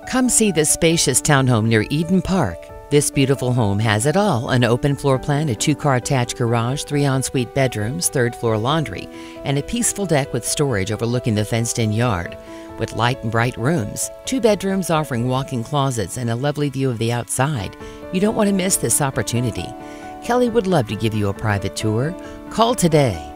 Come see this spacious townhome near Eden Park. This beautiful home has it all: an open floor plan, a 2-car attached garage, 3 ensuite bedrooms, 3rd floor laundry, and a peaceful deck with storage overlooking the fenced-in yard. With light and bright rooms, 2 bedrooms offering walk-in closets, and a lovely view of the outside. You don't want to miss this opportunity. Kelly would love to give you a private tour. Call today.